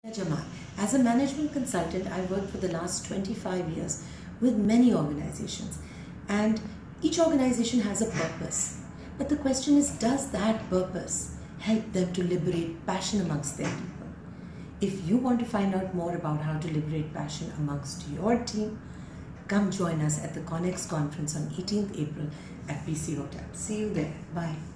Jamal. As a management consultant, I worked for the last 25 years with many organizations, and each organization has a purpose. But the question is, does that purpose help them to liberate passion amongst their people? If you want to find out more about how to liberate passion amongst your team, come join us at the CONNEX conference on 18th April at PC Hotel. See you there. Bye.